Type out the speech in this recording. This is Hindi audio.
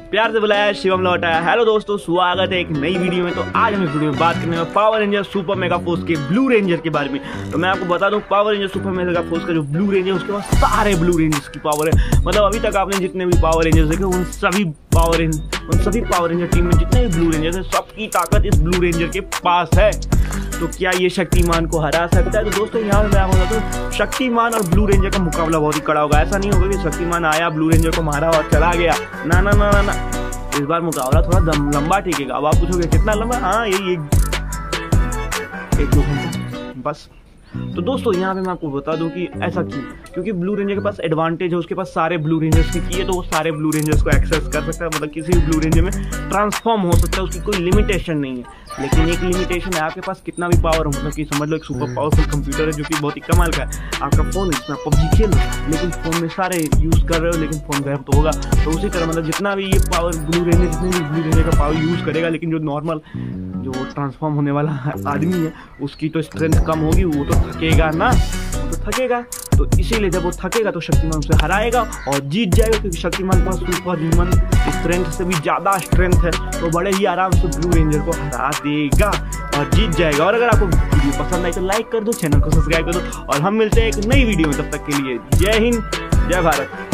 प्यार से बुलाया शिवम लौटा है। हेलो दोस्तों, स्वागत है एक नई वीडियो में। तो आज हम इस वीडियो में बात करने में Power Ranger Super Mega Force के ब्लू रेंजर के बारे में। तो मैं आपको बता दूं, Power Ranger Super Mega Force का जो ब्लू रेंजर है उसके पास सारे ब्लू रेंजर्स की पावर है। मतलब अभी तक आपने जितने भी पावर रेंजर्स देखे उन सभी पावर रेंजर टीम में जितने भी ब्लू रेंजर्स है सबकी ताकत इस ब्लू रेंजर के पास है। तो क्या ये शक्तिमान को हरा सकता है? तो दोस्तों यहाँ पे मैं आपको बताता हूँ, शक्तिमान और ब्लू रेंजर का मुकाबला बहुत ही कड़ा होगा। ऐसा नहीं होगा कि शक्तिमान आया, ब्लू रेंजर को मारा और चला गया। ना ना ना ना ना, इस बार मुकाबला थोड़ा लंबा टिकेगा। अब आप पूछोगे कितना लंबा? हाँ, यही एक दो घंटा बस। तो दोस्तों यहाँ पे मैं आपको बता दूं कि ऐसा क्यों, क्योंकि ब्लू रेंजर के पास एडवांटेज है, उसके पास सारे ब्लू रेंजर्स की है, तो वो सारे ब्लू रेंजर्स को एक्सेस कर सकता है। मतलब किसी भी ब्लू रेंजर में ट्रांसफॉर्म हो सकता है, उसकी कोई लिमिटेशन नहीं है। लेकिन एक लिमिटेशन है, आपके पास कितना भी पावर हो, मतलब कि समझ लो एक सुपर पावरफुल कंप्यूटर है जो कि बहुत ही कमाल का है। आपका फोन इसमें पबजी खेल लो, लेकिन फोन में सारे यूज कर रहे हो, लेकिन फोन गायब तो होगा। तो उसी तरह मतलब जितना भी ये पावर ब्लू रेंजर, जितने भी ब्लू रेंजर का पावर यूज करेगा, लेकिन जो नॉर्मल जो ट्रांसफॉर्म होने वाला आदमी है उसकी तो स्ट्रेंथ कम होगी, वो तो थकेगा ना, वो तो थकेगा। तो इसीलिए जब वो थकेगा तो शक्तिमान उसे हराएगा और जीत जाएगा, क्योंकि शक्तिमान के पास सुपर ह्यूमन स्ट्रेंथ से भी ज़्यादा स्ट्रेंथ है। तो बड़े ही आराम से ब्लू रेंजर को हरा देगा और जीत जाएगा। और अगर आपको वीडियो पसंद आई तो लाइक कर दो, चैनल को सब्सक्राइब कर दो और हम मिलते हैं एक नई वीडियो में। तब तक के लिए जय हिंद, जय भारत।